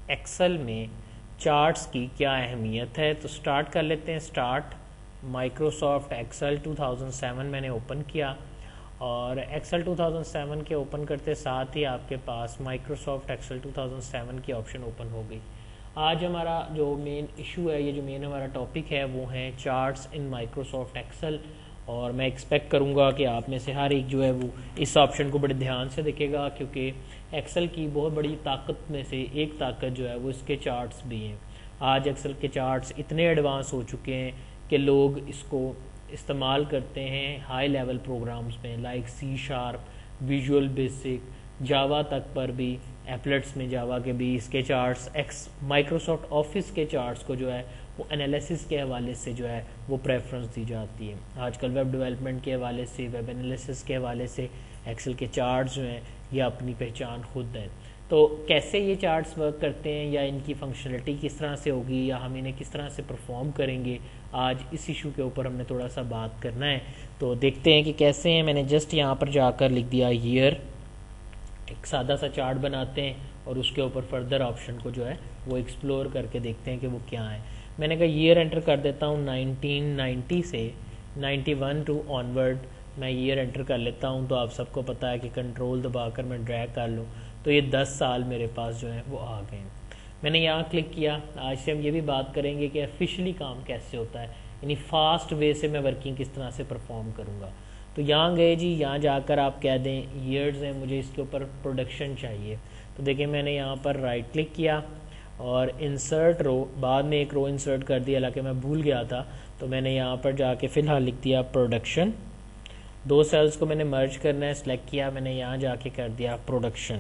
Excel میں charts کی کیا اہمیت ہے. تو سٹارٹ کر لیتے ہیں. سٹارٹ مائکروسافٹ ایکسل 2007 میں نے اوپن کیا اور ایکسل 2007 کے اوپن کرتے ساتھ ہی آپ کے پاس مائکروسافٹ ایکسل 2007 کی آپشن اوپن ہو گئی. آج ہمارا جو مین ایشو ہے, یہ جو مین ہمارا ٹاپک ہے وہ ہیں چارٹس ان مائکروسافٹ ایکسل, اور میں ایکسپیکٹ کروں گا کہ آپ میں سے ہر ایک جو ہے وہ اس آپشن کو بڑے دھیان سے دیکھے گا, کیونکہ ایکسل کی بہت بڑی طاقت میں سے ایک طاقت جو ہے وہ اس کے چارٹس بھی ہیں. آج ایکسل کے چارٹس اتنے ایڈوانس ہو چکے ہیں کہ لوگ اس کو استعمال کرتے ہیں ہائی لیول پروگرامز میں, like C sharp, visual basic, Java تک پر بھی, ایپلٹس میں جاوا کے بھی اس کے چارٹس, مائکروسافٹ آفس کے چارٹس کو جو ہے وہ انالیسس کے حوالے سے جو ہے وہ پریفرنس دی جاتی ہے. آج کل ویب ڈیولپمنٹ کے حوالے سے, ویب انالیسس کے حوالے سے ایکسل کے چارٹس جو ہیں یہ اپنی پہچان خود ہیں. تو کیسے یہ چارٹس ورک کرتے ہیں یا ان کی فنکشنلٹی کس طرح سے ہوگی یا ہم انہیں کس طرح سے پرفارم کریں گے, آج اس ایشو کے اوپر ہم نے تھوڑا سا بات کرنا ہے. تو دیکھتے ہیں کہ کیسے ہیں. میں نے جسٹ یہاں پر جا کر لکھ دیا ایئر, ایک سادہ سا چارٹ بناتے ہیں اور اس کے اوپر فردر آپشن کو جو ہے وہ ایکسپلور کر کے دیکھتے ہیں کہ وہ کیا ہے. میں نے کہا ایئر انٹر کر دیتا ہوں 1990 سے 91 ٹو آنورڈ میں ایئر انٹر کر لیتا ہوں. تو آپ سب کو پتہ ہے کہ کنٹرول دبا کر میں ڈریگ کر لوں تو یہ 10 سال میرے پاس جو ہیں وہ آ گئے ہیں. میں نے یہاں کلک کیا. آج سے ہم یہ بھی بات کریں گے کہ افیشلی کام کیسے ہوتا ہے, یعنی فاسٹ وے سے میں ورکنگ کس طرح سے پرفارم کروں گا. تو یہاں گئے جی, یہاں جا کر آپ کہہ دیں ایئرز ہیں, مجھے اس کے اوپر پروڈکشن چاہیے. تو دیکھیں میں نے یہاں پر رائٹ کلک کیا اور انسرٹ رو, بعد میں ایک رو انسرٹ کر دیا, حالانکہ میں بھول گیا تھا. تو میں نے یہاں پر جا کے فی الحال لکھ دیا پروڈکشن. 2 سیلز کو میں نے مرج کرنا ہے, سلیکٹ کیا, میں نے یہاں جا کے کر دیا پروڈکشن,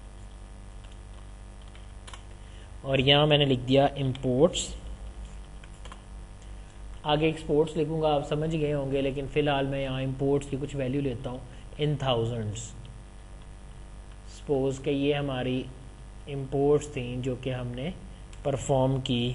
اور یہاں میں نے لکھ دیا امپورٹس. آگے ایکسپورٹس لکھوں گا, آپ سمجھ گئے ہوں گے, لیکن فی الحال میں یہاں امپورٹس کی کچھ ویلیو لیتا ہوں ان تھاؤزنڈس. سپوز کہ یہ ہماری امپورٹس تھیں جو کہ ہم نے پرفارم کی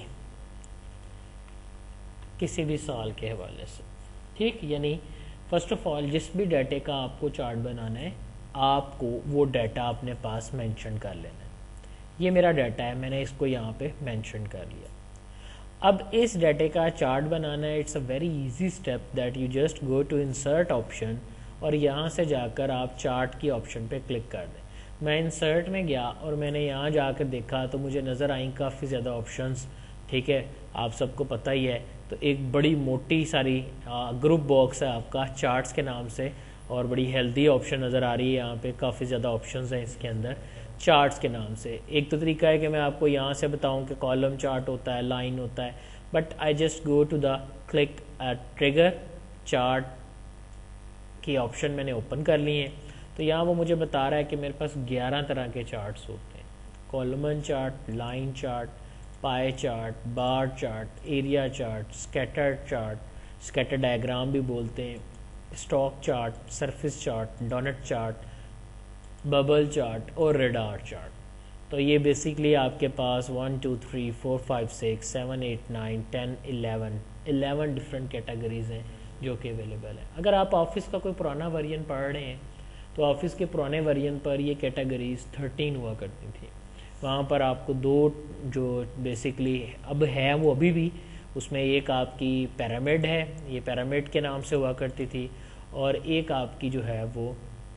کسی بھی سال کے حوالے سے. ٹھیک, یعنی فرسٹ آف آل جس بھی ڈیٹے کا آپ کو چارٹ بنانا ہے آپ کو وہ ڈیٹا اپنے پاس مینشن کر لینا ہے. یہ میرا ڈیٹا ہے, میں نے اس کو یہاں پہ مینشن کر لیا. اب اس ڈیٹے کا چارٹ بنانا ہے. It's a very easy step that you just go to insert option اور یہاں سے جا کر آپ چارٹ کی آپشن پہ کلک کر دیں. میں انسرٹ میں گیا اور میں نے یہاں جا کر دیکھا تو مجھے نظر آئیں کافی زیادہ آپشنس. ٹھیک ہے, آپ سب کو پتہ ہی ہے. تو ایک بڑی موٹی ساری گروپ باکس ہے آپ کا چارٹس کے نام سے, اور بڑی ہیلدی آپشن نظر آ رہی ہے یہاں پہ. کافی زیادہ آپشنز ہیں اس کے اندر چارٹس کے نام سے. ایک تو طریقہ ہے کہ میں آپ کو یہاں سے بتاؤں کہ کالم چارٹ ہوتا ہے, لائن ہوتا ہے, but I just go to the click trigger chart کی آپشن میں نے اوپن کر لی ہیں. تو یہاں وہ مجھے بتا رہا ہے کہ میرے پاس 11 طرح کے چارٹس ہوتے ہیں. Column chart, line chart, pie chart, bar chart, area chart, scatter chart, scatter diagram بھی بولتے ہیں, stock chart, surface chart, donut chart, bubble chart اور ریڈار چارٹ. تو یہ بیسیکلی آپ کے پاس 1 2 3 4 5 6 7 8 9 10 11 ڈفرینٹ کیٹیگریز ہیں جو کہ اویلیبل ہیں. اگر آپ آفس کا کوئی پرانا ورژن پڑھ رہے ہیں تو آفس کے پرانے ورژن پر یہ کیٹیگریز 13 ہوا کرتی تھیں. وہاں پر آپ کو 2 جو بیسیکلی اب ہے وہ ابھی بھی, اس میں ایک آپ کی پیرامڈ ہے, یہ پیرامڈ کے نام سے ہوا کرتی تھی, اور ایک آپ کی جو ہے وہ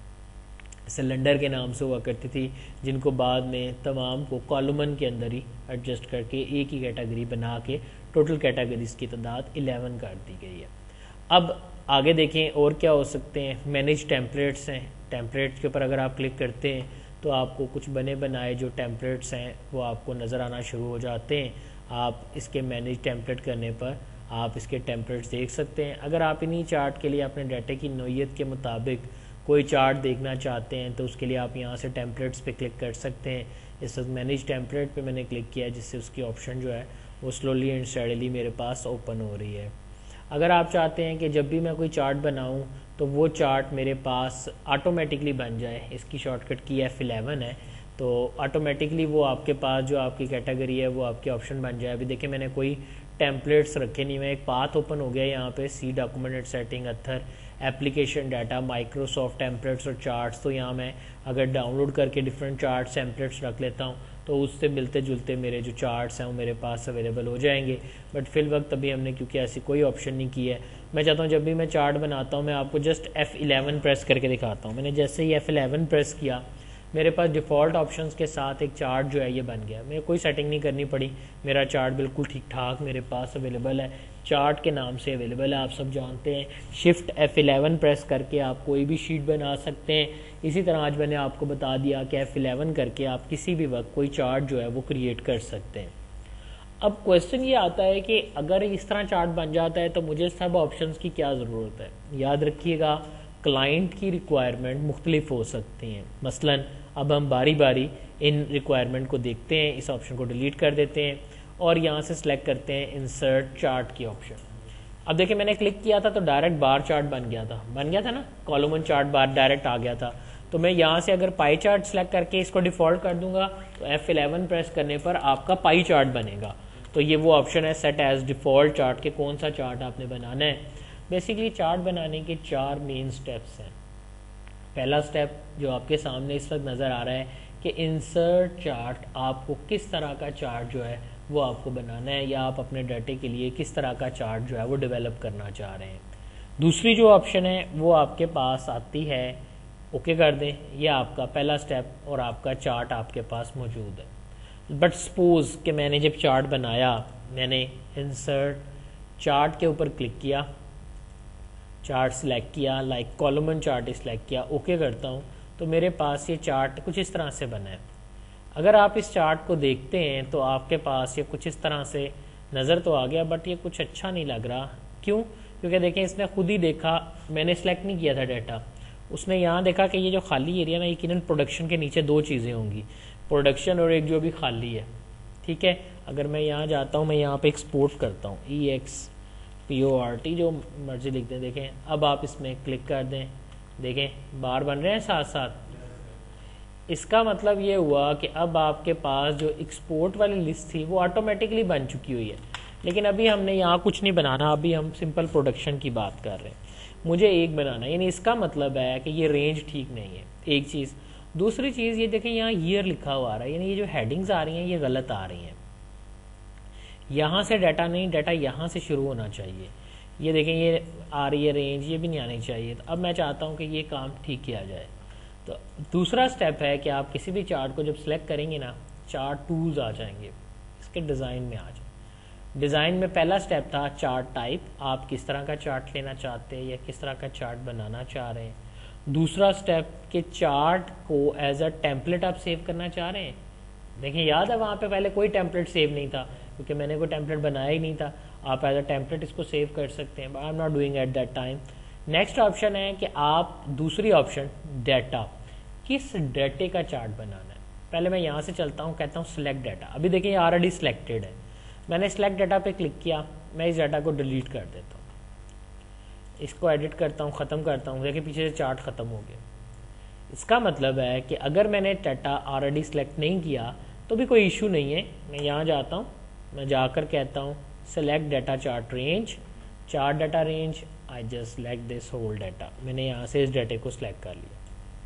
سلنڈر کے نام سے ہوا کرتی تھی, جن کو بعد میں تمام کو کالمن کے اندر ہی ایڈجسٹ کر کے ایک ہی کیٹیگری بنا کے ٹوٹل کیٹیگریز کی تعداد 11 کر دی گئی ہے. اب آگے دیکھیں اور کیا ہو سکتے ہیں. مینیج ٹیمپلیٹس ہیں, ٹیمپلیٹس کے اوپر اگر آپ کلک کرتے ہیں تو آپ کو کچھ بنے بنائے جو ٹیمپلیٹس ہیں وہ آپ کو نظر آنا شروع ہو جاتے ہیں. آپ اس کے مینیج ٹیمپلیٹ کرنے پر آپ اس کے ٹیمپلیٹس دیکھ سکتے ہیں. اگر آپ انہی چارٹ کے لیے اپنے ڈیٹا کی نوعیت کے مطابق کوئی چارٹ دیکھنا چاہتے ہیں تو اس کے لیے آپ یہاں سے ٹیمپلیٹس پہ کلک کر سکتے ہیں. اس وقت مینیج ٹیمپلیٹ پہ میں نے کلک کیا, جس سے اس کی آپشن جو ہے وہ سلولی اینڈ اسٹیڈیلی میرے پاس اوپن ہو رہی ہے. اگر آپ چاہتے ہیں کہ جب بھی میں کوئی چارٹ بناؤں تو وہ چارٹ میرے پاس آٹومیٹکلی بن جائے, اس کی شارٹ کٹ کی F11 ہے, تو آٹومیٹکلی وہ آپ کے پاس جو آپ کی کیٹیگری ہے وہ آپ کی آپشن بن جائے. ابھی دیکھیں میں نے کوئی ٹیمپلیٹس رکھے نہیں, میں ایک پاتھ اوپن ہو گیا یہاں پہ, see document setting other application data Microsoft templates اور چارٹس. تو یہاں میں اگر ڈاؤن لوڈ کر کے ڈفرینٹ چارٹس ٹیمپلیٹس رکھ لیتا ہوں تو اس سے ملتے جلتے میرے جو چارٹس ہیں وہ میرے پاس اویلیبل ہو جائیں گے. بٹ فی الوقت ابھی ہم نے کیونکہ ایسی کوئی آپشن نہیں کی ہے. میں چاہتا ہوں جب بھی میں چارٹ بناتا ہوں میں آپ کو جسٹ F11 پریس کر کے دکھاتا ہوں. میں نے جیسے ہی F11 پریس کیا میرے پاس ڈیفالٹ آپشنس کے ساتھ ایک چارٹ جو ہے یہ بن گیا. مجھے کوئی سیٹنگ نہیں کرنی پڑی, میرا چارٹ بالکل ٹھیک ٹھاک میرے پاس اویلیبل ہے, چارٹ کے نام سے اویلیبل ہے. آپ سب جانتے ہیں شفٹ F11 پریس کر کے آپ کوئی بھی شیٹ بنا سکتے ہیں. اسی طرح آج میں نے آپ کو بتا دیا کہ F11 کر کے آپ کسی بھی وقت کوئی چارٹ جو ہے وہ کریٹ کر سکتے ہیں. اب کویسچن یہ آتا ہے کہ اگر اس طرح چارٹ بن جاتا ہے تو مجھے سب آپشنس کی کیا ضرورت ہے. یاد رکھیے گا کلائنٹ کی ریکوائرمنٹ مختلف ہو سکتی ہیں. مثلا اب ہم باری باری ان ریکوائرمنٹ کو دیکھتے ہیں, اس آپشن کو ڈیلیٹ کر دیتے ہیں اور یہاں سے سلیکٹ کرتے ہیں انسرٹ چارٹ کی آپشن. اب دیکھیں میں نے کلک کیا تھا تو ڈائریکٹ بار چارٹ بن گیا تھا نا, کالومن چارٹ بار ڈائریکٹ آ گیا تھا. تو میں یہاں سے اگر پائی چارٹ سلیکٹ کر کے اس کو ڈیفالٹ کر دوں گا تو F11 پریس کرنے پر آپ کا پائی چارٹ بنے گا. تو یہ وہ آپشن ہے سیٹ ایز ڈیفالٹ چارٹ کے کون سا چارٹ آپ نے بنانا ہے. بیسیکلی چارٹ بنانے کے 4 مین سٹیپس ہیں. پہلا سٹیپ جو آپ کے سامنے اس وقت نظر آ رہا ہے کہ انسرٹ چارٹ, آپ کو کس طرح کا چارٹ جو ہے وہ آپ کو بنانا ہے یا آپ اپنے ڈیٹے کے لیے کس طرح کا چارٹ جو ہے وہ ڈیولپ کرنا چاہ رہے ہیں. دوسری جو آپشن ہے وہ آپ کے پاس آتی ہے, اوکے کر دیں, یہ آپ کا پہلا سٹیپ اور آپ کا چارٹ آپ کے پاس موجود ہے. بٹ سپوز کہ میں نے جب چارٹ بنایا, میں نے انسرٹ چارٹ کے اوپر کلک کیا, چارٹ سلیکٹ کیا, لائک کالومن چارٹ سلیکٹ کیا, اوکے کرتا ہوں تو میرے پاس یہ چارٹ کچھ اس طرح سے بنا ہے. اگر آپ اس چارٹ کو دیکھتے ہیں تو آپ کے پاس یہ کچھ اس طرح سے نظر تو آ گیا, بٹ یہ کچھ اچھا نہیں لگ رہا. کیوں؟ کیونکہ دیکھیں اس نے خود ہی دیکھا, میں نے سلیکٹ نہیں کیا تھا ڈیٹا, اس نے یہاں دیکھا کہ یہ جو خالی ایریا نا یقیناً پروڈکشن کے نیچے 2 چیزیں ہوں گی, پروڈکشن اور ایک جو بھی خالی ہے. ٹھیک ہے, اگر میں یہاں جاتا ہوں, میں یہاں پہ ایکسپورٹ کرتا ہوں EXPORT جو مرضی لکھ دیں. دیکھیں اب آپ اس میں کلک کر دیں, دیکھیں بار بن رہے ہیں ساتھ ساتھ. اس کا مطلب یہ ہوا کہ اب آپ کے پاس جو ایکسپورٹ والی لسٹ تھی وہ آٹومیٹکلی بن چکی ہوئی ہے. لیکن ابھی ہم نے یہاں کچھ نہیں بنانا, ابھی ہم سمپل پروڈکشن کی بات کر رہے ہیں. مجھے ایک بنانا, یعنی اس کا مطلب ہے کہ یہ رینج ٹھیک نہیں ہے, ایک چیز. دوسری چیز یہ دیکھیں یہاں ایئر لکھا ہوا آ رہا ہے, یعنی یہ جو ہیڈنگز آ رہی ہیں یہ غلط آ رہی ہیں. یہاں سے ڈیٹا نہیں, ڈیٹا یہاں سے شروع ہونا چاہیے. یہ دیکھیں یہ آ رہی ہے رینج, یہ بھی نہیں آنی چاہیے. تو اب میں چاہتا ہوں کہ یہ کام ٹھیک کیا جائے. تو دوسرا سٹیپ ہے کہ آپ کسی بھی چارٹ کو جب سلیکٹ کریں گے نا, چارٹ ٹولز آ جائیں گے, اس کے ڈیزائن میں آ جائیں. ڈیزائن میں پہلا سٹیپ تھا چارٹ ٹائپ, آپ کس طرح کا چارٹ لینا چاہتے ہیں یا کس طرح کا چارٹ بنانا چاہ رہے ہیں. دوسرا سٹیپ کہ چارٹ کو ایز اے ٹیمپلیٹ آپ سیو کرنا چاہ رہے ہیں. دیکھیں یاد ہے وہاں پہ پہلے کوئی ٹیمپلیٹ سیو نہیں تھا کیونکہ میں نے کوئی ٹیمپلیٹ بنایا ہی نہیں تھا. آپ ایز اے ٹیمپلیٹ اس کو سیو کر سکتے ہیں, but I am not doing it that time. Next option ہے کہ آپ دوسری آپشن ڈیٹا, کس ڈیٹے کا چارٹ بنانا ہے. پہلے میں یہاں سے چلتا ہوں, کہتا ہوں سلیکٹ ڈیٹا. ابھی دیکھیں یہ آلریڈی سلیکٹڈ ہے, میں نے سلیکٹ ڈیٹا پہ کلک کیا, میں اس ڈیٹا کو ڈیلیٹ کر دیتا ہوں, اس کو ایڈٹ کرتا ہوں, ختم کرتا ہوں. دیکھیں پیچھے سے چارٹ ختم ہو گیا. اس کا مطلب ہے کہ اگر میں نے ڈیٹا آلریڈی سلیکٹ نہیں کیا تو بھی کوئی ایشو نہیں ہے. میں یہاں جاتا ہوں, میں جا کر کہتا ہوں select data chart range, chart data range, I just select this whole data. میں نے یہاں سے اس ڈیٹے کو سلیکٹ کر لیا.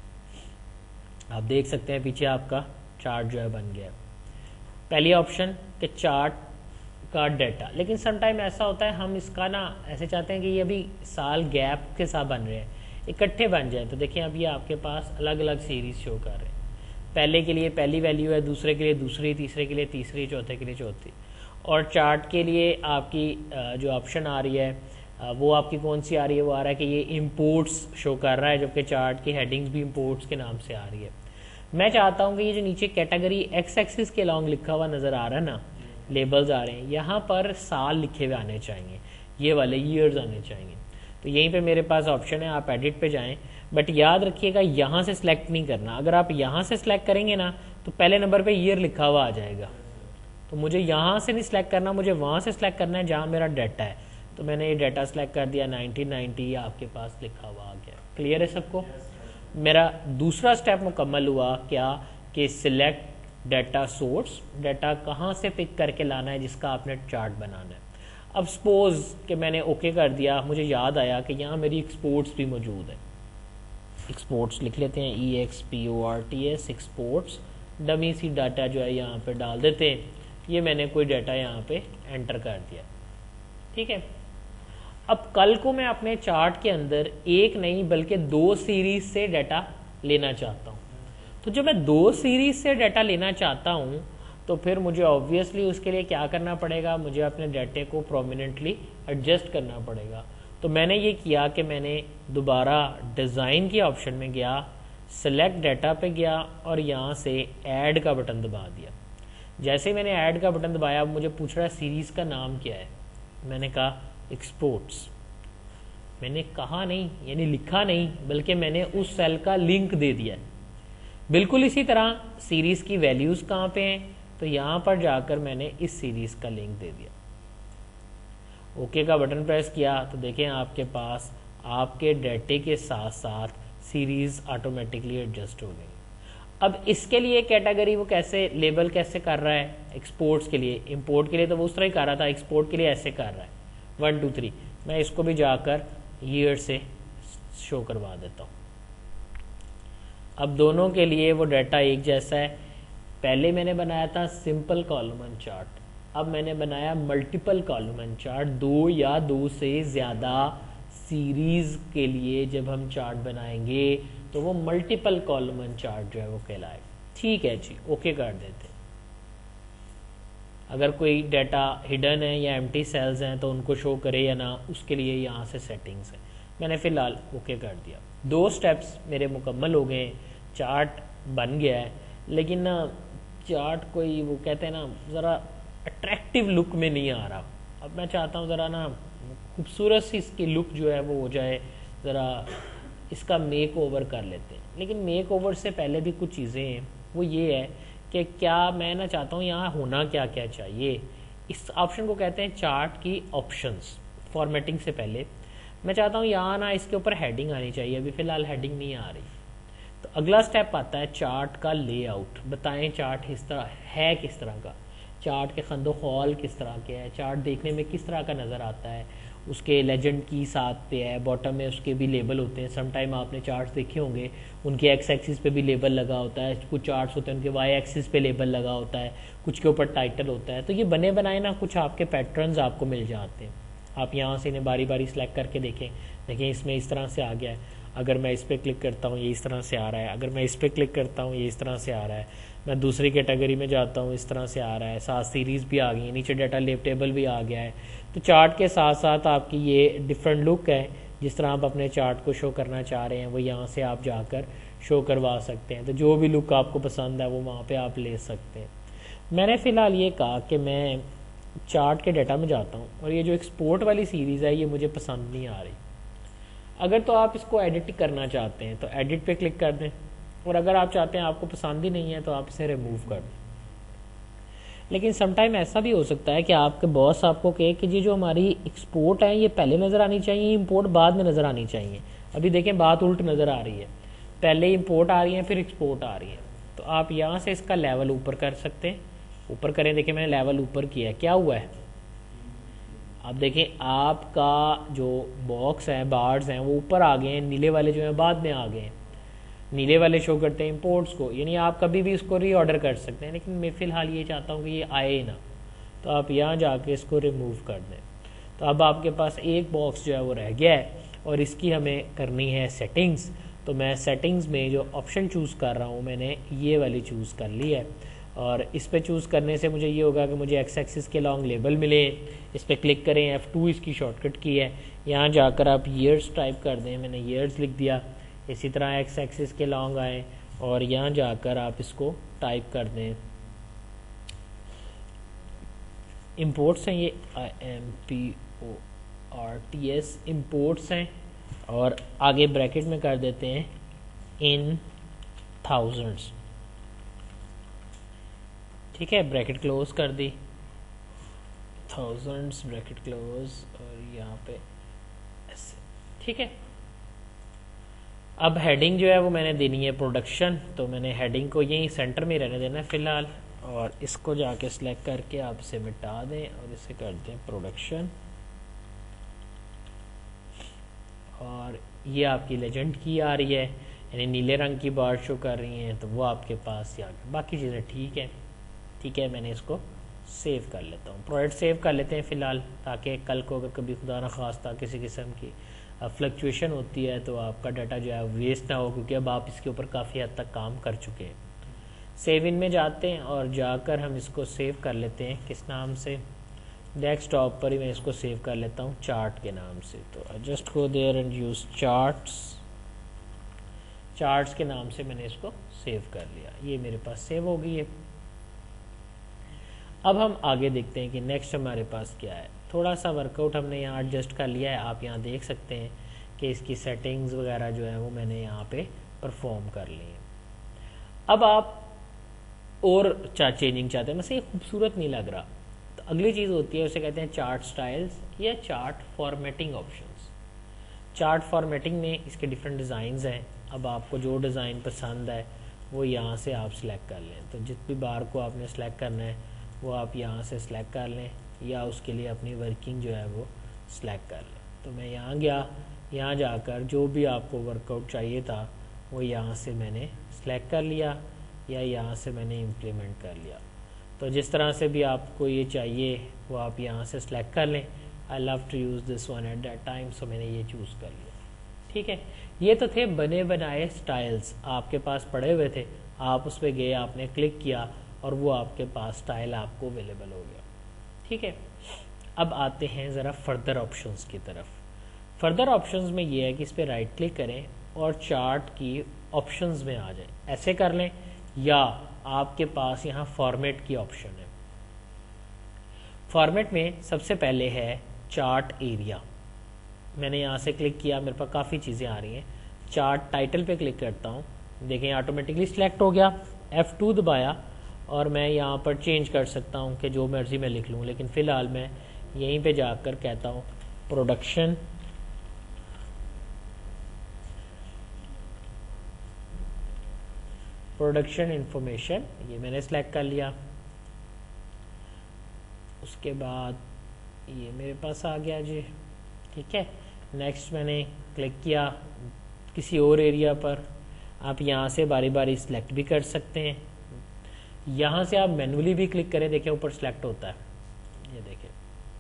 آپ دیکھ سکتے ہیں پیچھے آپ کا چارٹ جو ہے بن گیا. پہلی آپشن کہ چارٹ کا ڈیٹا, لیکن سم ٹائم ایسا ہوتا ہے ہم اس کا نا ایسے چاہتے ہیں کہ یہ ابھی سال گیپ کے ساتھ بن رہے ہیں, اکٹھے بن جائیں. تو دیکھیں اب یہ آپ کے پاس الگ الگ سیریز شو کر رہے ہیں. پہلے کے لیے پہلی ویلیو ہے, دوسرے کے لیے دوسری, تیسرے کے لیے تیسری, چوتھے کے لیے چوتھی. اور چارٹ کے لیے آپ کی جو آپشن آ رہی ہے وہ آپ کی کون سی آ رہی ہے, وہ آ رہا ہے کہ یہ امپورٹس شو کر رہا ہے, جبکہ چارٹ کی ہیڈنگز بھی امپورٹس کے نام سے آ رہی ہے. میں چاہتا ہوں کہ یہ جو نیچے کیٹیگری ایکس ایکسس کے along لکھا ہوا نظر آ رہا ہے نا, لیبلز آ رہے ہیں, یہاں پر سال لکھے ہوئے آنے چاہیے, یہ والے ایئرز آنے چاہیے. تو یہیں پہ میرے پاس آپشن ہے, آپ ایڈٹ پہ جائیں, بٹ یاد رکھیے گا یہاں سے سلیکٹ نہیں کرنا. اگر آپ یہاں سے سلیکٹ کریں گے نا تو پہلے نمبر پہ ایئر لکھا ہوا آ جائے گا. تو مجھے یہاں سے نہیں سلیکٹ کرنا, مجھے وہاں سے سلیکٹ کرنا ہے جہاں میرا ڈیٹا ہے. تو میں نے یہ ڈیٹا سلیکٹ کر دیا 1990, آپ کے پاس لکھا ہوا آ گیا. کلیئر ہے سب کو؟ میرا دوسرا سٹیپ مکمل ہوا. کیا کہ سلیکٹ ڈیٹا سورس, ڈیٹا کہاں سے پک کر کے لانا ہے جس کا آپ نے چارٹ بنانا ہے. اب سپوز کہ میں نے اوکے کر دیا, مجھے یاد آیا کہ یہاں میری ایکسپورٹس بھی موجود ہے. ایکسپورٹس لکھ لیتے ہیں, EXPORTS ایکسپورٹس. ڈمی سی ڈاٹا جو ہے یہاں پہ ڈال دیتے ہیں. یہ میں نے کوئی ڈیٹا یہاں پہ انٹر کر دیا. ٹھیک ہے. اب کل کو میں اپنے چارٹ کے اندر ایک نہیں بلکہ 2 سیریز سے ڈیٹا لینا چاہتا ہوں. تو جب میں 2 سیریز سے ڈیٹا لینا چاہتا ہوں تو پھر مجھے آبویسلی اس کے لیے کیا کرنا پڑے گا, مجھے اپنے ڈیٹے کو پرومیننٹلی ایڈجسٹ کرنا پڑے گا. تو میں نے یہ کیا کہ میں نے دوبارہ ڈیزائن کی آپشن میں گیا, سلیکٹ ڈیٹا پہ گیا اور یہاں سے ایڈ کا بٹن دبا دیا. جیسے میں نے ایڈ کا بٹن دبایا اب مجھے پوچھ رہا ہے سیریز کا نام کیا ہے. میں نے کہا ایکسپورٹس. میں نے کہا نہیں یعنی لکھا نہیں بلکہ میں نے اس سیل کا لنک دے دیا. بالکل اسی طرح سیریز کی ویلیوز کہاں پہ ہیں, تو یہاں پر جا کر میں نے اس سیریز کا لنک دے دیا. اوکے کا بٹن پریس کیا تو دیکھیں آپ کے پاس آپ کے ڈیٹے کے ساتھ ساتھ سیریز آٹومیٹکلی ایڈجسٹ ہو گئی. اب اس کے لیے کیٹیگری وہ کیسے لیبل کیسے کر رہا ہے, ایکسپورٹس کے لیے, امپورٹ کے لیے تو وہ اس طرح ہی کر رہا تھا, ایکسپورٹ کے لیے ایسے کر رہا ہے 1 2 3. میں اس کو بھی جا کر ایئر سے شو کروا دیتا ہوں. اب دونوں کے لیے وہ ڈیٹا ایک جیسا ہے. پہلے میں نے بنایا تھا سمپل کالمن چارٹ, اب میں نے بنایا ملٹیپل کالمن چارٹ. 2 یا 2 سے زیادہ سیریز کے لیے جب ہم چارٹ بنائیں گے تو وہ ملٹیپل کالمن چارٹ جو ہے وہ کہلائے. ٹھیک ہے جی, اوکے کر دیتے. اگر کوئی ڈیٹا ہڈن ہے یا ایمٹی سیلز ہیں تو ان کو شو کرے یا نہ, اس کے لیے یہاں سے سیٹنگز ہیں. میں نے فی الحال اوکے کر دیا. 2 سٹیپس میرے مکمل ہو گئے, چارٹ بن گیا ہے. لیکن نا چارٹ کوئی وہ کہتے ہیں نا ذرا اٹریکٹیو لک میں نہیں آ رہا. اب میں چاہتا ہوں ذرا نا خوبصورت سی اس کی لک جو ہے وہ ہو جائے, ذرا اس کا میک اوور کر لیتے ہیں. لیکن میک اوور سے پہلے بھی کچھ چیزیں ہیں, وہ یہ ہے کہ کیا میں نہ چاہتا ہوں یہاں ہونا کیا کیا چاہیے. اس آپشن کو کہتے ہیں چارٹ کی آپشنز. فارمیٹنگ سے پہلے میں چاہتا ہوں یہاں نا اس کے اوپر ہیڈنگ آنی چاہیے. ابھی فی الحال ہیڈنگ نہیں آ رہی. تو اگلا سٹیپ آتا ہے چارٹ کا لے آؤٹ. بتائیں چارٹ اس طرح ہے کس طرح کا, چارٹ کے خند و خال کس طرح کے ہے, چارٹ دیکھنے میں کس طرح کا نظر آتا ہے. اس کے لیجنڈ کی ساتھ پہ ہے, باٹم میں اس کے بھی لیبل ہوتے ہیں. سم ٹائم آپ نے چارٹس دیکھے ہوں گے, ان کے ایکس ایکسس پہ بھی لیبل لگا ہوتا ہے. کچھ چارٹس ہوتے ہیں ان کے وائی ایکسس پہ لیبل لگا ہوتا ہے, کچھ کے اوپر ٹائٹل ہوتا ہے. تو یہ بنے بنائے نا کچھ آپ کے پیٹرنز آپ کو مل جاتے ہیں. آپ یہاں سے انہیں باری باری سلیکٹ کر کے دیکھیں اس میں اس طرح سے آ گیا ہے. اگر میں اس پہ کلک کرتا ہوں یہ اس طرح سے آ رہا ہے. اگر میں اس پہ کلک کرتا ہوں یہ اس طرح سے آ رہا ہے. میں دوسری کیٹیگری میں جاتا ہوں اس طرح سے آ رہا ہے. ساتھ سیریز بھی آ گئی ہیں, نیچے ڈیٹا لیب ٹیبل بھی آ گیا ہے. تو چارٹ کے ساتھ ساتھ آپ کی یہ ڈفرینٹ لک ہے. جس طرح آپ اپنے چارٹ کو شو کرنا چاہ رہے ہیں وہ یہاں سے آپ جا کر شو کروا سکتے ہیں. تو جو بھی لک آپ کو پسند ہے وہ وہاں پہ آپ لے سکتے ہیں. میں نے فی الحال یہ کہا کہ میں چارٹ کے ڈیٹا میں جاتا ہوں اور یہ جو ایکسپورٹ والی سیریز ہے یہ مجھے پسند نہیں آ رہی. اگر تو آپ اس کو ایڈٹ کرنا چاہتے ہیں تو ایڈٹ پہ کلک کر دیں, اور اگر آپ چاہتے ہیں آپ کو پسند ہی نہیں ہے تو آپ اسے ریموو کر دیں. لیکن سم ٹائم ایسا بھی ہو سکتا ہے کہ آپ کے باس آپ کو کہے کہ جی جو ہماری ایکسپورٹ ہے یہ پہلے نظر آنی چاہیے, امپورٹ بعد میں نظر آنی چاہیے. ابھی دیکھیں بات الٹ نظر آ رہی ہے, پہلے امپورٹ آ رہی ہے پھر ایکسپورٹ آ رہی ہے. تو آپ یہاں سے اس کا لیول اوپر کر سکتے ہیں. اوپر کریں, دیکھیں میں نے لیول اوپر کیا ہے, کیا ہوا ہے اب دیکھیں آپ کا جو باکس ہے بارز ہیں وہ اوپر آ گئے ہیں, نیلے والے جو ہیں بعد میں آ گئے ہیں. نیلے والے شو کرتے ہیں امپورٹس کو, یعنی آپ کبھی بھی اس کو ری آرڈر کر سکتے ہیں. لیکن میں فی الحال یہ چاہتا ہوں کہ یہ آئے ہی نہ, تو آپ یہاں جا کے اس کو ریموو کر دیں. تو اب آپ کے پاس ایک باکس جو ہے وہ رہ گیا ہے اور اس کی ہمیں کرنی ہے سیٹنگز. تو میں سیٹنگز میں جو آپشن چوز کر رہا ہوں میں نے یہ والی چوز کر لی ہے, اور اس پہ چوز کرنے سے مجھے یہ ہوگا کہ مجھے ایکس ایکسس کے لانگ لیبل ملے. اس پہ کلک کریں, F2 اس کی شارٹ کٹ کی ہے. یہاں جا کر آپ ایئرس ٹائپ کر دیں, میں نے ایئرس لکھ دیا. اسی طرح ایکس ایکسس کے لانگ آئیں اور یہاں جا کر آپ اس کو ٹائپ کر دیں امپورٹس ہیں, یہ IMPORTS امپورٹس ہیں, اور آگے بریکٹ میں کر دیتے ہیں ان تھاؤزنڈس. ٹھیک ہے, بریکٹ کلوز کر دی, تھاؤزنڈس بریکٹ کلوز, اور یہاں پہ ایسے. ٹھیک ہے, اب ہیڈنگ جو ہے وہ میں نے دینی ہے پروڈکشن. تو میں نے ہیڈنگ کو یہیں سینٹر میں رہنے دینا ہے فی الحال, اور اس کو جا کے سلیکٹ کر کے آپ اسے مٹا دیں اور اسے کر دیں پروڈکشن. اور یہ آپ کی لیجنڈ کی آ رہی ہے, یعنی نیلے رنگ کی بار شو کر رہی ہیں تو وہ آپ کے پاس یا باقی چیزیں ٹھیک ہے میں نے اس کو سیو کر لیتا ہوں. پروجیکٹ سیو کر لیتے ہیں فی الحال, تاکہ کل کو اگر کبھی خدا نخواستہ کسی قسم کی فلکچویشن ہوتی ہے تو آپ کا ڈیٹا جو ہے ویسٹ نہ ہو, کیونکہ اب آپ اس کے اوپر کافی حد تک کام کر چکے ہیں. سیو ان میں جاتے ہیں اور جا کر ہم اس کو سیو کر لیتے ہیں. کس نام سے؟ ڈیسک ٹاپ پر ہی میں اس کو سیو کر لیتا ہوں چارٹ کے نام سے. تو just go there and use charts کے نام سے میں نے اس کو سیو کر لیا. یہ میرے پاس سیو ہو گئی ہے. اب ہم آگے دیکھتے ہیں کہ نیکسٹ ہمارے پاس کیا ہے. تھوڑا سا ورک آؤٹ ہم نے یہاں ایڈجسٹ کر لیا ہے. آپ یہاں دیکھ سکتے ہیں کہ اس کی سیٹنگز وغیرہ جو ہے وہ میں نے یہاں پہ پرفارم کر لی ہیں. اب آپ اور چینجنگ چاہتے ہیں, مثلا یہ خوبصورت نہیں لگ رہا, تو اگلی چیز ہوتی ہے اسے کہتے ہیں چارٹ سٹائلز یا chart formatting options. Chart formatting میں اس کے ڈفرینٹ ڈیزائنز ہیں. اب آپ کو جو ڈیزائن پسند ہے وہ یہاں سے آپ سلیکٹ کر لیں. تو جس بھی بار کو آپ نے سلیکٹ کرنا ہے وہ آپ یہاں سے سلیکٹ کر لیں, یا اس کے لیے اپنی ورکنگ جو ہے وہ سلیکٹ کر لیں. تو میں یہاں گیا, یہاں جا کر جو بھی آپ کو ورک آؤٹ چاہیے تھا وہ یہاں سے میں نے سلیکٹ کر لیا, یا یہاں سے میں نے امپلیمنٹ کر لیا. تو جس طرح سے بھی آپ کو یہ چاہیے وہ آپ یہاں سے سلیکٹ کر لیں. I love to use this one at that time, so میں نے یہ چوز کر لیا. ٹھیک ہے, یہ تو تھے بنے بنائے سٹائلز آپ کے پاس پڑے ہوئے تھے. آپ اس پہ گئے, آپ نے کلک کیا اور وہ آپ کے پاس سٹائل آپ کو اویلیبل ہو گیا. ٹھیک ہے, اب آتے ہیں ذرا فردر آپشنز کی طرف. فردر آپشنز میں یہ ہے کہ اس پہ رائٹ کلک کریں اور چارٹ کی آپشنز میں آ جائیں. ایسے کر لیں, یا آپ کے پاس یہاں فارمیٹ کی آپشن ہے. فارمیٹ میں سب سے پہلے ہے چارٹ ایریا. میں نے یہاں سے کلک کیا, میرے پاس کافی چیزیں آ رہی ہیں. چارٹ ٹائٹل پہ کلک کرتا ہوں, دیکھیں آٹومیٹکلی سلیکٹ ہو گیا. F2 دبایا اور میں یہاں پر چینج کر سکتا ہوں کہ جو مرضی میں لکھ لوں, لیکن فی الحال میں یہیں پہ جا کر کہتا ہوں پروڈکشن انفارمیشن. یہ میں نے سلیکٹ کر لیا. اس کے بعد یہ میرے پاس آ گیا جی. ٹھیک ہے, نیکسٹ میں نے کلک کیا کسی اور ایریا پر. آپ یہاں سے باری باری سلیکٹ بھی کر سکتے ہیں, یہاں سے آپ مینولی بھی کلک کریں, دیکھیں اوپر سلیکٹ ہوتا ہے. یہ دیکھیں,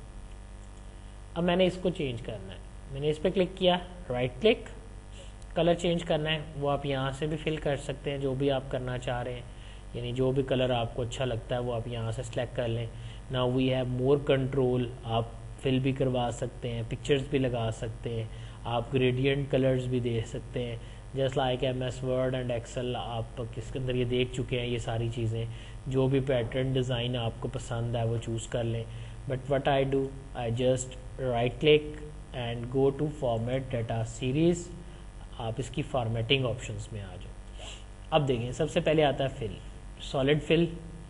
اب میں نے اس کو چینج کرنا ہے. میں نے اس پہ کلک کیا, رائٹ کلک, کلر چینج کرنا ہے. وہ آپ یہاں سے بھی فل کر سکتے ہیں جو بھی آپ کرنا چاہ رہے ہیں, یعنی جو بھی کلر آپ کو اچھا لگتا ہے وہ آپ یہاں سے سلیکٹ کر لیں. Now we have more control, آپ فل بھی کروا سکتے ہیں, پکچرز بھی لگا سکتے ہیں, آپ گریڈینٹ کلرز بھی دے سکتے ہیں. Just like MS word and Excel, آپ کس کے اندر یہ دیکھ چکے ہیں یہ ساری چیزیں. جو بھی پیٹرن ڈیزائن آپ کو پسند ہے وہ چوز کر لیں. But what I do, I just right click and go to format data series. آپ اس کی فارمیٹنگ آپشنز میں آ جاؤ. اب دیکھیں سب سے پہلے آتا ہے fill, solid fill,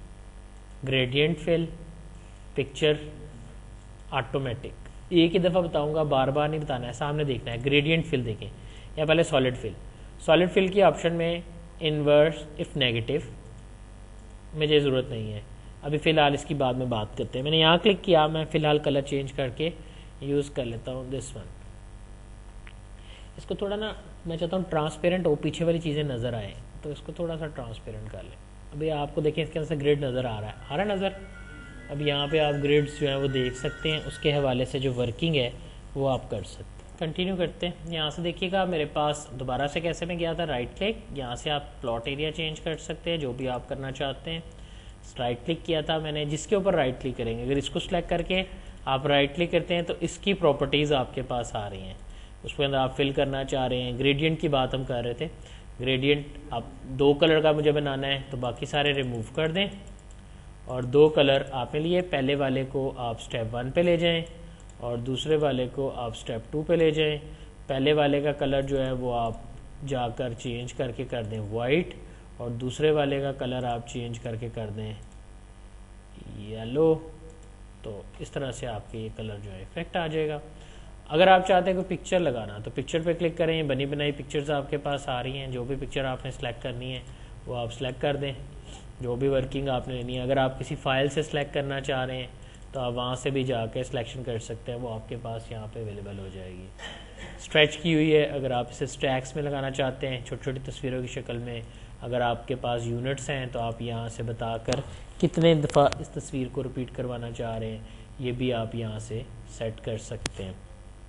gradient fill, picture, automatic. ایک ہی دفعہ بتاؤں گا, بار بار نہیں بتانا ہے, سامنے دیکھنا ہے. گریڈینٹ فل دیکھیں, یا پہلے سالڈ فل. سالڈ فل کی آپشن میں انورس اف نیگیٹو مجھے ضرورت نہیں ہے, ابھی فی الحال اس کی بعد میں بات کرتے ہیں. میں نے یہاں کلک کیا, میں فی الحال کلر چینج کر کے یوز کر لیتا ہوں دس ون. اس کو تھوڑا نا میں چاہتا ہوں ٹرانسپیرنٹ ہو, پیچھے والی چیزیں نظر آئیں, تو اس کو تھوڑا سا ٹرانسپیرنٹ کر لیں. ابھی آپ کو دیکھیں اس کے اندر سے گریڈ نظر آ رہا ہے نظر. اب یہاں پہ آپ گریڈز جو ہیں وہ دیکھ سکتے ہیں, اس کے حوالے سے جو ورکنگ ہے وہ آپ کر سکتے ہیں. کنٹینیو کرتے ہیں. یہاں سے دیکھیے گا میرے پاس دوبارہ سے کیسے میں گیا تھا, رائٹ کلک, یہاں سے آپ پلاٹ ایریا چینج کر سکتے ہیں جو بھی آپ کرنا چاہتے ہیں. رائٹ کلک کیا تھا میں نے, جس کے اوپر رائٹ کلک کریں گے, اگر اس کو سلیکٹ کر کے آپ رائٹ کلک کرتے ہیں تو اس کی پراپرٹیز آپ کے پاس آ رہی ہیں. اس کے اندر آپ فل کرنا چاہ رہے ہیں. گریڈینٹ کی بات ہم کر رہے تھے. گریڈینٹ آپ 2 کلر کا مجھے بنانا ہے تو باقی سارے ریموو کر دیں اور 2 کلر آپ نے لیے. پہلے والے کو آپ سٹیپ 1 پہ لے جائیں اور دوسرے والے کو آپ سٹیپ 2 پہ لے جائیں. پہلے والے کا کلر جو ہے وہ آپ جا کر چینج کر کے کر دیں وائٹ, اور دوسرے والے کا کلر آپ چینج کر کے کر دیں یلو. تو اس طرح سے آپ کے یہ کلر جو ہے افیکٹ آ جائے گا. اگر آپ چاہتے ہیں کوئی پکچر لگانا تو پکچر پہ کلک کریں, بنی بنائی پکچرز آپ کے پاس آ رہی ہیں. جو بھی پکچر آپ نے سلیکٹ کرنی ہے وہ آپ سلیکٹ کر دیں, جو بھی ورکنگ آپ نے لینی ہے. اگر آپ کسی فائل سے سلیکٹ کرنا چاہ رہے ہیں تو آپ وہاں سے بھی جا کے سلیکشن کر سکتے ہیں, وہ آپ کے پاس یہاں پہ اویلیبل ہو جائے گی. اسٹریچ کی ہوئی ہے, اگر آپ اسے اسٹیکس میں لگانا چاہتے ہیں چھوٹی چھوٹی تصویروں کی شکل میں, اگر آپ کے پاس یونٹس ہیں تو آپ یہاں سے بتا کر کتنے دفعہ اس تصویر کو ریپیٹ کروانا چاہ رہے ہیں یہ بھی آپ یہاں سے سیٹ کر سکتے ہیں.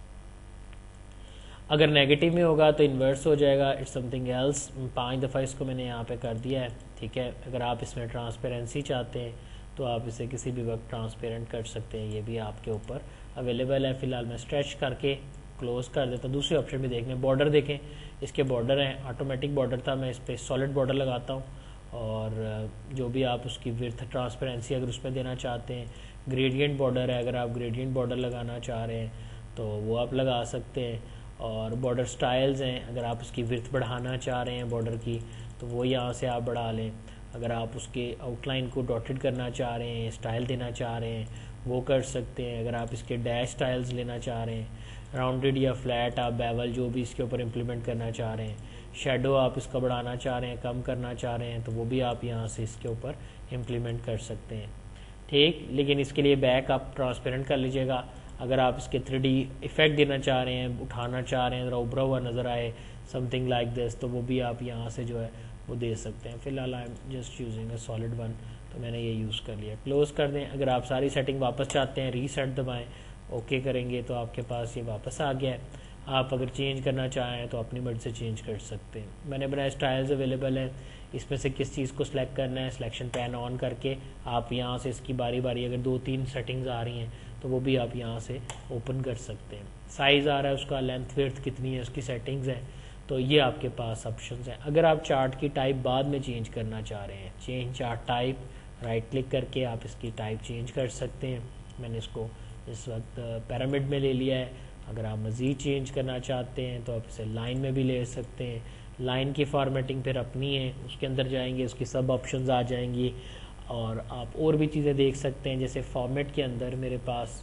اگر نیگیٹو میں ہوگا تو انورس ہو جائے گا, اٹس سم تھنگ ایلس. 5 دفعہ اس کو میں نے یہاں پہ کر دیا ہے, ٹھیک ہے. اگر آپ اس میں ٹرانسپیرنسی چاہتے ہیں تو آپ اسے کسی بھی وقت ٹرانسپیرنٹ کر سکتے ہیں, یہ بھی آپ کے اوپر اویلیبل ہے. فی الحال میں اسٹریچ کر کے کلوز کر دیتا ہوں. دوسری آپشن بھی دیکھ لیں, بارڈر دیکھیں, اس کے بارڈر ہیں, آٹومیٹک بارڈر تھا, میں اس پہ سالڈ بارڈر لگاتا ہوں, اور جو بھی آپ اس کی ورتھ ٹرانسپیرنسی اگر اس میں دینا چاہتے ہیں. گریڈینٹ بارڈر ہے, اگر آپ گریڈینٹ بارڈر لگانا چاہ رہے ہیں تو وہ آپ لگا سکتے ہیں. اور بارڈر سٹائلز ہیں, اگر آپ اس کی ورتھ بڑھانا چاہ رہے ہیں بارڈر کی تو وہ یہاں سے آپ بڑھا لیں. اگر آپ اس کے آؤٹ لائن کو ڈاٹڈ کرنا چاہ رہے ہیں, اسٹائل دینا چاہ رہے ہیں, وہ کر سکتے ہیں. اگر آپ اس کے ڈیش سٹائلز لینا چاہ رہے ہیں, راؤنڈڈ یا فلیٹ, آپ بیول جو بھی اس کے اوپر امپلیمنٹ کرنا چاہ رہے ہیں, شیڈو آپ اس کا بڑھانا چاہ رہے ہیں, کم کرنا چاہ رہے ہیں, تو وہ بھی آپ یہاں سے اس کے اوپر امپلیمنٹ کر سکتے ہیں, ٹھیک. لیکن اس کے لیے بیک آپ ٹرانسپیرنٹ کر لیجیے گا. اگر آپ اس کے 3D ایفیکٹ دینا چاہ رہے ہیں, اٹھانا چاہ رہے ہیں, ذرا ابھرا ہوا نظر آئے, سم تھنگ لائک دس, تو وہ بھی آپ یہاں سے جو ہے وہ دے سکتے ہیں. فی الحال I am just using a solid one, تو میں نے یہ یوز کر لیا. کلوز کر دیں. اگر آپ ساری سیٹنگ واپس چاہتے ہیں, ریسیٹ دبائیں, اوکے کریں گے تو آپ کے پاس یہ واپس آ گیا ہے. آپ اگر چینج کرنا چاہیں تو اپنی مرضی سے چینج کر سکتے ہیں. میں نے بنایا اسٹائلز اویلیبل ہیں, اس میں سے کس چیز کو سلیکٹ کرنا ہے, سلیکشن پین آن کر کے آپ یہاں سے اس کی باری باری اگر 2-3 سیٹنگز آ رہی ہیں تو وہ بھی آپ یہاں سے اوپن کر سکتے ہیں. سائز آ رہا ہے اس کا, لینتھ ویڈتھ کتنی ہے, اس کی سیٹنگز ہیں, تو یہ آپ کے پاس آپشنز ہیں. اگر آپ چارٹ کی ٹائپ بعد میں چینج کرنا چاہ رہے ہیں, change chart type, right click کر کے آپ اس کی ٹائپ چینج کر سکتے ہیں. میں نے اس کو اس وقت پیرامڈ میں لے لیا ہے. اگر آپ مزید چینج کرنا چاہتے ہیں تو آپ اسے لائن میں بھی لے سکتے ہیں. لائن کی فارمیٹنگ پھر اپنی ہے, اس کے اندر جائیں گے, اس کی سب آپشنز آ جائیں گی, اور آپ اور بھی چیزیں دیکھ سکتے ہیں. جیسے فارمیٹ کے اندر میرے پاس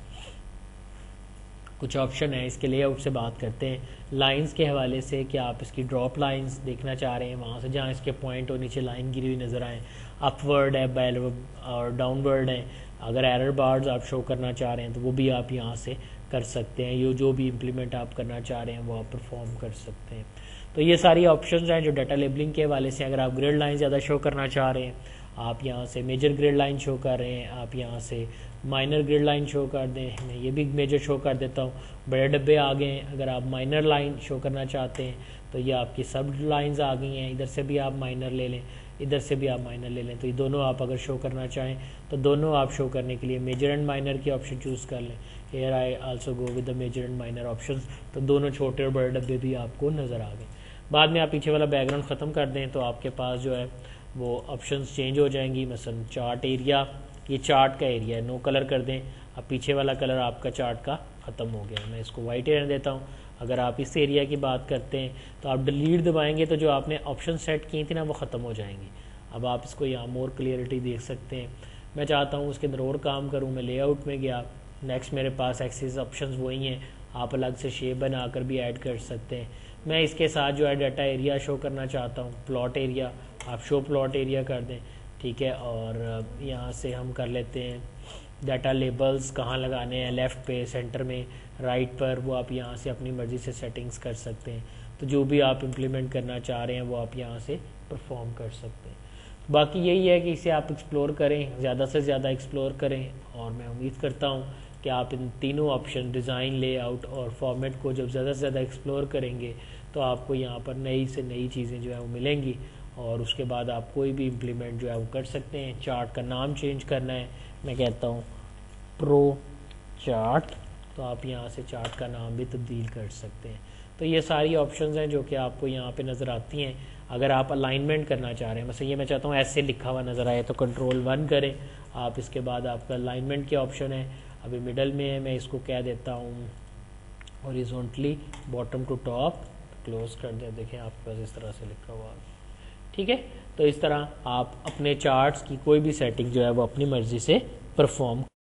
کچھ آپشن ہے, اس کے لے آؤٹ سے بات کرتے ہیں. لائنز کے حوالے سے کہ آپ اس کی ڈراپ لائنز دیکھنا چاہ رہے ہیں, وہاں سے جہاں اس کے پوائنٹ اور نیچے لائن گری ہوئی نظر آئیں, اپ ورڈ ہے, اور ڈاؤن ورڈ ہے. اگر ایرر بارز آپ شو کرنا چاہ رہے ہیں تو وہ بھی آپ یہاں سے کر سکتے ہیں. یہ جو بھی امپلیمنٹ آپ کرنا چاہ رہے ہیں وہ آپ پرفارم کر سکتے ہیں. تو یہ ساری آپشنز ہیں جو ڈیٹا لیبلنگ کے حوالے سے. اگر آپ گریڈ لائن زیادہ شو کرنا چاہ رہے ہیں, آپ یہاں سے میجر گریڈ لائن شو کر رہے ہیں, آپ یہاں سے مائنر گریڈ لائن شو کر دیں. میں یہ بھی میجر شو کر دیتا ہوں, بڑے ڈبے آ گئے ہیں. اگر آپ مائنر لائن شو کرنا چاہتے ہیں تو یہ آپ کی سب لائنز آ گئی ہیں. ادھر سے بھی آپ مائنر لے لیں, ادھر سے بھی آپ مائنر لے لیں, تو یہ دونوں آپ اگر شو کرنا چاہیں تو دونوں آپ شو کرنے کے لیے میجر اینڈ مائنر کی آپشن چوز کر لیں. Here I also go with the major and minor options, تو دونوں چھوٹے اور بڑے ڈبے بھی آپ کو نظر آ گئے. بعد میں آپ پیچھے والا بیک گراؤنڈ ختم کر دیں تو آپ کے پاس جو ہے وہ آپشنز چینج ہو جائیں گی. مثلا چارٹ ایریا, یہ چارٹ کا ایریا ہے, نو کلر کر دیں. اب پیچھے والا کلر آپ کا چارٹ کا ختم ہو گیا, میں اس کو وائٹ رہنے دیتا ہوں. اگر آپ اس ایریا کی بات کرتے ہیں تو آپ ڈیلیٹ دبائیں گے تو جو آپ نے آپشن سیٹ کی تھی نا وہ ختم ہو جائیں گی. اب آپ اس کو یہاں مور کلیئرٹی دیکھ سکتے ہیں. میں چاہتا ہوں اس کے اندر اور کام کروں, میں لے آؤٹ میں گیا, نیکسٹ میرے پاس ایکسس آپشنز وہی ہیں, آپ الگ سے شیپ بنا کر بھی ایڈ کر سکتے ہیں. میں اس کے ساتھ جو ہے ڈیٹا ایریا شو کرنا چاہتا ہوں, پلاٹ ایریا, آپ شو پلاٹ ایریا کر دیں, ٹھیک ہے. اور یہاں سے ہم کر لیتے ہیں ڈیٹا لیبلز کہاں لگانے ہیں, لیفٹ پہ, سینٹر میں, رائٹ پر, وہ آپ یہاں سے اپنی مرضی سے سیٹنگز کر سکتے ہیں. تو جو بھی آپ امپلیمنٹ کرنا چاہ رہے ہیں وہ آپ یہاں سے پرفارم کر سکتے ہیں. باقی یہی ہے کہ اسے آپ ایکسپلور کریں, زیادہ سے زیادہ ایکسپلور کریں, اور میں امید کرتا ہوں کہ آپ ان تینوں آپشن ڈیزائن, لے آؤٹ اور فارمیٹ کو جب زیادہ سے زیادہ ایکسپلور کریں گے تو آپ کو یہاں پر نئی سے نئی چیزیں جو ہے وہ ملیں گی, اور اس کے بعد آپ کوئی بھی امپلیمنٹ جو ہے وہ کر سکتے ہیں. چارٹ کا نام چینج کرنا ہے, میں کہتا ہوں پرو چارٹ, تو آپ یہاں سے چارٹ کا نام بھی تبدیل کر سکتے ہیں. تو یہ ساری آپشنز ہیں جو کہ آپ کو یہاں پہ نظر آتی ہیں. اگر آپ الائنمنٹ کرنا چاہ رہے ہیں, مثلا یہ میں چاہتا ہوں ایسے لکھا ہوا نظر آئے تو کنٹرول 1 کریں آپ, اس کے بعد آپ کا الائنمنٹ کے آپشن ہے, ابھی مڈل میں ہے, میں اس کو کہہ دیتا ہوں horizontally bottom to top, close کر دیں. دیکھیں آپ کے پاس اس طرح سے لکھا ہوا, ٹھیک ہے. تو اس طرح آپ اپنے چارٹس کی کوئی بھی سیٹنگ جو ہے وہ اپنی مرضی سے پرفارم